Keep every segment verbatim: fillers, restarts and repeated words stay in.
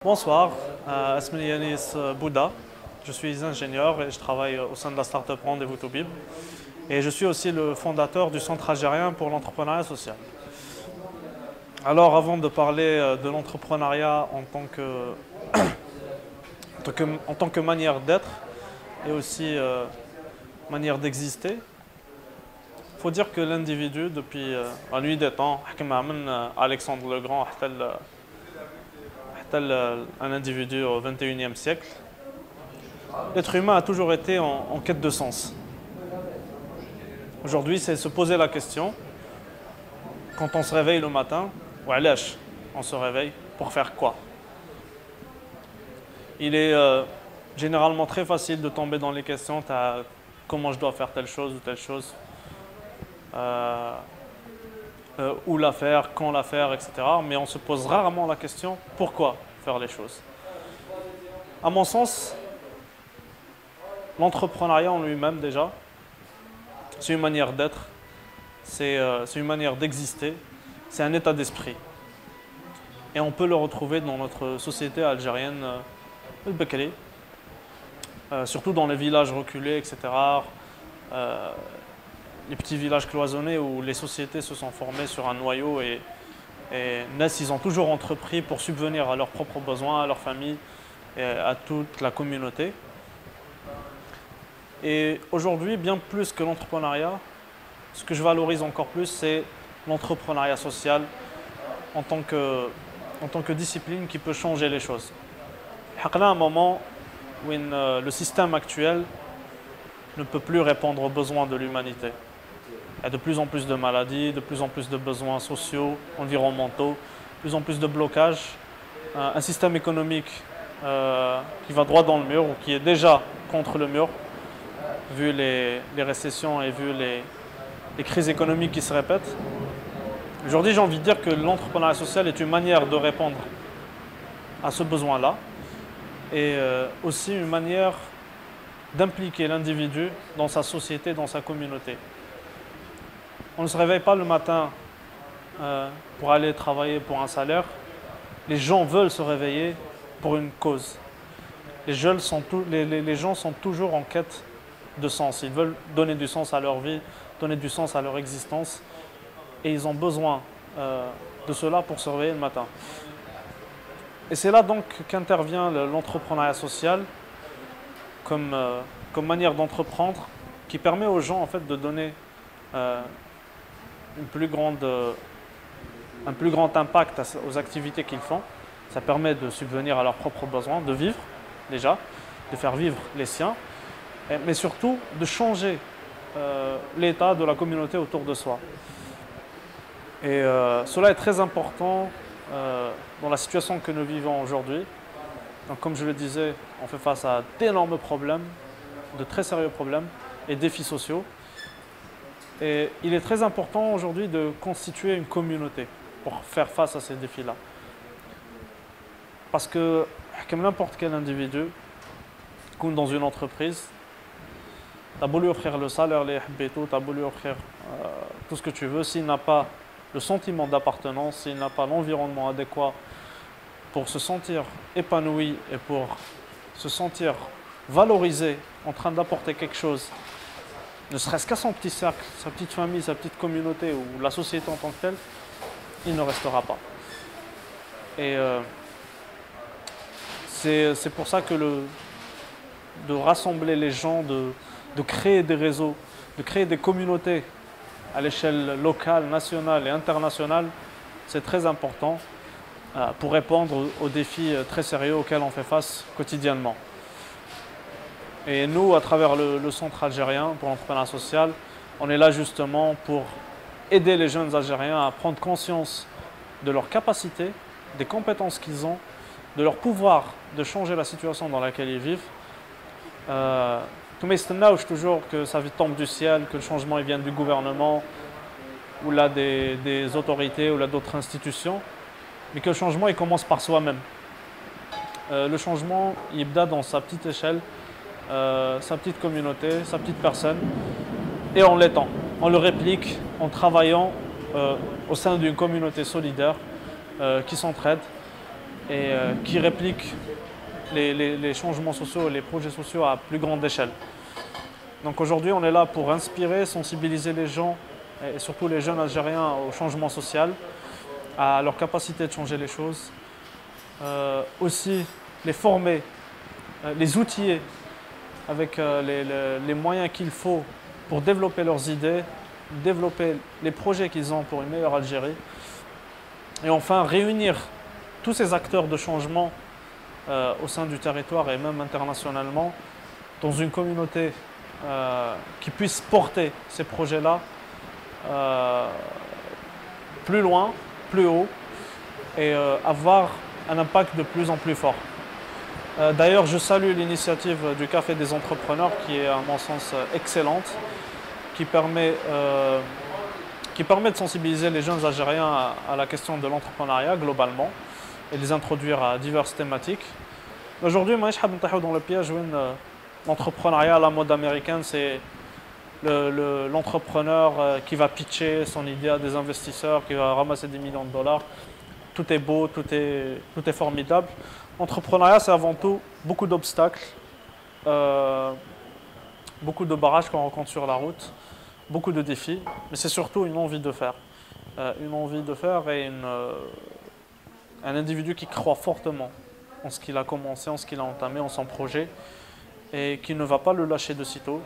Bonsoir, euh, Asmani Yanis Bouda. Je suis ingénieur et je travaille au sein de la start-up Rendez-vous Toubib. Et je suis aussi le fondateur du Centre algérien pour l'entrepreneuriat social. Alors, avant de parler de l'entrepreneuriat en tant que, en tant que, en tant que manière d'être et aussi euh, manière d'exister, il faut dire que l'individu, depuis euh, la nuit des temps, Alexandre le Grand, un individu au vingt et unième siècle, l'être humain a toujours été en, en quête de sens. Aujourd'hui, c'est se poser la question, quand on se réveille le matin, on se réveille pour faire quoi? Il est euh, généralement très facile de tomber dans les questions, comment je dois faire telle chose ou telle chose, euh, euh, où la faire, quand la faire, et cetera. Mais on se pose rarement la question, pourquoi faire les choses? À mon sens, l'entrepreneuriat en lui-même déjà, c'est une manière d'être, c'est euh, une manière d'exister, c'est un état d'esprit. Et on peut le retrouver dans notre société algérienne, euh, le Bekri, euh, surtout dans les villages reculés, et cetera. Euh, les petits villages cloisonnés où les sociétés se sont formées sur un noyau et, et Nes, ils ont toujours entrepris pour subvenir à leurs propres besoins, à leur famille et à toute la communauté. Et aujourd'hui, bien plus que l'entrepreneuriat, ce que je valorise encore plus, c'est l'entrepreneuriat social en tant que, en tant que discipline qui peut changer les choses. Il y a un moment où une, euh, le système actuel ne peut plus répondre aux besoins de l'humanité. Il y a de plus en plus de maladies, de plus en plus de besoins sociaux, environnementaux, de plus en plus de blocages. Euh, un système économique euh, qui va droit dans le mur ou qui est déjà contre le mur, vu les, les récessions et vu les, les crises économiques qui se répètent. Aujourd'hui, j'ai envie de dire que l'entrepreneuriat social est une manière de répondre à ce besoin-là et euh, aussi une manière d'impliquer l'individu dans sa société, dans sa communauté. On ne se réveille pas le matin euh, pour aller travailler pour un salaire. Les gens veulent se réveiller pour une cause. Les, jeunes sont tout, les, les, les gens sont toujours en quête de sens. Ils veulent donner du sens à leur vie, donner du sens à leur existence. Et ils ont besoin euh, de cela pour se réveiller le matin. Et c'est là donc qu'intervient l'entrepreneuriat social comme, euh, comme manière d'entreprendre qui permet aux gens en fait, de donner euh, une plus grande, euh, un plus grand impact aux activités qu'ils font. Ça permet de subvenir à leurs propres besoins, de vivre déjà, de faire vivre les siens, mais surtout de changer euh, l'état de la communauté autour de soi. Et euh, cela est très important euh, dans la situation que nous vivons aujourd'hui. Donc, comme je le disais, on fait face à d'énormes problèmes, de très sérieux problèmes et défis sociaux. Et il est très important aujourd'hui de constituer une communauté pour faire face à ces défis-là. Parce que, comme n'importe quel individu, comme dans une entreprise, tu as beau lui offrir le salaire, les habitudes, tu as beau lui offrir euh, tout ce que tu veux, s'il n'a pas le sentiment d'appartenance, s'il n'a pas l'environnement adéquat pour se sentir épanoui et pour se sentir valorisé, en train d'apporter quelque chose, ne serait-ce qu'à son petit cercle, sa petite famille, sa petite communauté ou la société en tant que telle, il ne restera pas. Et euh, c'est pour ça que le, de rassembler les gens, de, de créer des réseaux, de créer des communautés à l'échelle locale, nationale et internationale, c'est très important euh, pour répondre aux défis très sérieux auxquels on fait face quotidiennement. Et nous, à travers le, le Centre algérien pour l'entrepreneuriat social, on est là justement pour aider les jeunes Algériens à prendre conscience de leurs capacités, des compétences qu'ils ont, de leur pouvoir de changer la situation dans laquelle ils vivent. Euh, Tout le toujours que ça tombe du ciel, que le changement il vient du gouvernement ou là des, des autorités ou là d'autres institutions, mais que le changement il commence par soi-même. Euh, le changement il bat dans sa petite échelle, euh, sa petite communauté, sa petite personne, et on l'étend, on le réplique en travaillant euh, au sein d'une communauté solidaire euh, qui s'entraide et euh, qui réplique les, les, les changements sociaux, les projets sociaux à plus grande échelle. Donc aujourd'hui, on est là pour inspirer, sensibiliser les gens, et surtout les jeunes Algériens, au changement social, à leur capacité de changer les choses. Euh, aussi, les former, euh, les outiller avec euh, les, les, les moyens qu'il faut pour développer leurs idées, développer les projets qu'ils ont pour une meilleure Algérie. Et enfin, réunir tous ces acteurs de changement euh, au sein du territoire et même internationalement dans une communauté euh, qui puisse porter ces projets-là euh, plus loin, plus haut et euh, avoir un impact de plus en plus fort. Euh, D'ailleurs, je salue l'initiative du Café des entrepreneurs qui est à mon sens excellente, qui permet, euh, qui permet de sensibiliser les jeunes Algériens à, à la question de l'entrepreneuriat globalement et les introduire à diverses thématiques. Aujourd'hui, moi, je suis dans le piège où l'entrepreneuriat à la mode américaine, c'est l'entrepreneur le, le, qui va pitcher son idée à des investisseurs, qui va ramasser des millions de dollars. Tout est beau, tout est, tout est formidable. L'entrepreneuriat, c'est avant tout beaucoup d'obstacles, euh, beaucoup de barrages qu'on rencontre sur la route, beaucoup de défis, mais c'est surtout une envie de faire. Euh, une envie de faire et une, euh, un individu qui croit fortement en ce qu'il a commencé, en ce qu'il a entamé, en son projet, et qui ne va pas le lâcher de sitôt.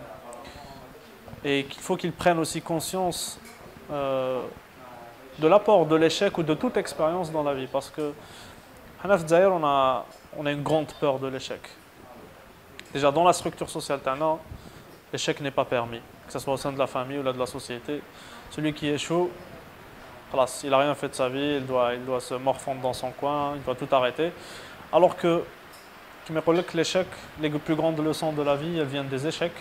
Et qu'il faut qu'il prenne aussi conscience euh, de l'apport de l'échec ou de toute expérience dans la vie. Parce que, on a, on a une grande peur de l'échec. Déjà, dans la structure sociale, l'échec n'est pas permis, que ce soit au sein de la famille ou de la société. Celui qui échoue, il n'a rien fait de sa vie, il doit, il doit se morfondre dans son coin, il doit tout arrêter. Alors que, qui me rappelle que l'échec, les plus grandes leçons de la vie, elles viennent des échecs.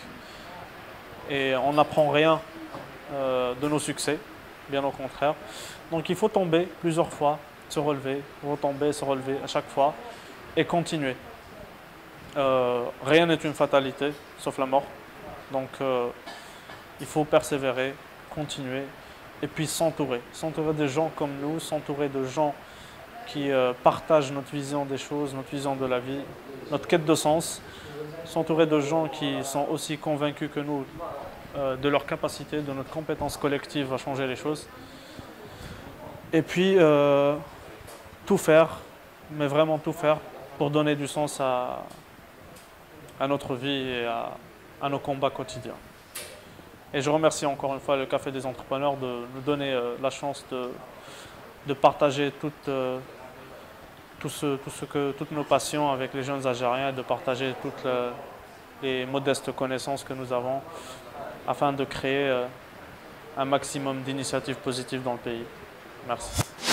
Et on n'apprend rien euh, de nos succès, bien au contraire. Donc il faut tomber plusieurs fois, se relever, retomber, se relever à chaque fois et continuer. Euh, rien n'est une fatalité, sauf la mort. Donc euh, il faut persévérer, continuer et puis s'entourer. S'entourer de gens comme nous, s'entourer de gens qui euh, partagent notre vision des choses, notre vision de la vie, notre quête de sens. S'entourer de gens qui sont aussi convaincus que nous euh, de leur capacité, de notre compétence collective à changer les choses. Et puis, euh, tout faire, mais vraiment tout faire pour donner du sens à, à notre vie et à, à nos combats quotidiens. Et je remercie encore une fois le Café des entrepreneurs de nous donner euh, la chance de, de partager toute, euh, tout ce, tout ce que, toutes nos passions avec les jeunes Algériens, de partager toutes le, les modestes connaissances que nous avons afin de créer euh, un maximum d'initiatives positives dans le pays. Merci.